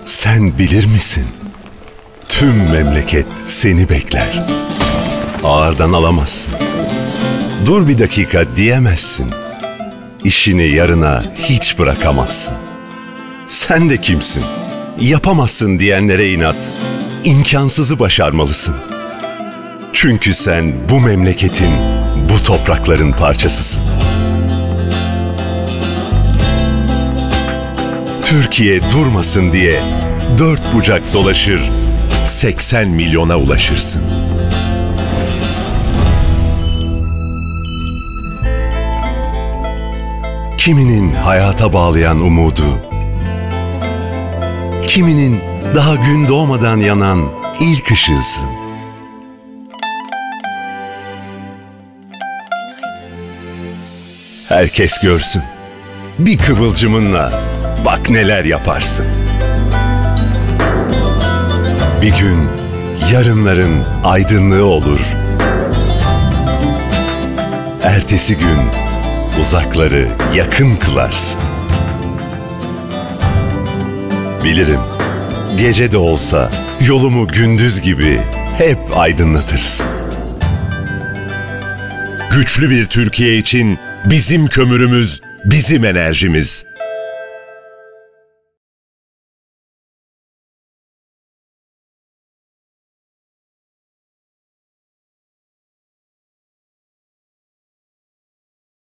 Sen bilir misin? Tüm memleket seni bekler. Ağırdan alamazsın. Dur bir dakika diyemezsin. İşini yarına hiç bırakamazsın. Sen de kimsin? Yapamazsın diyenlere inat. İmkansızı başarmalısın. Çünkü sen bu memleketin, bu toprakların parçasısın. Türkiye durmasın diye dört bucak dolaşır, 80 milyona ulaşırsın. Kiminin hayata bağlayan umudu, kiminin daha gün doğmadan yanan ilk ışığısın. Herkes görsün, bir kıvılcımınla bak neler yaparsın. Bir gün yarınların aydınlığı olur. Ertesi gün uzakları yakın kılarsın. Bilirim, gece de olsa yolumu gündüz gibi hep aydınlatırsın. Güçlü bir Türkiye için bizim kömürümüz, bizim enerjimiz.